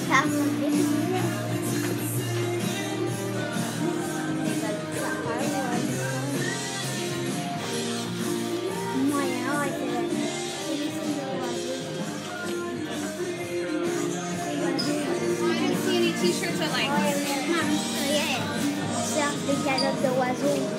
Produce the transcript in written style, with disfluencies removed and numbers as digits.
Ça monte des moyen, ouais, c'est les signes de I didn't see any t-shirts I like. ouais, mais non, yeah. On cherche des calottes de oiseaux.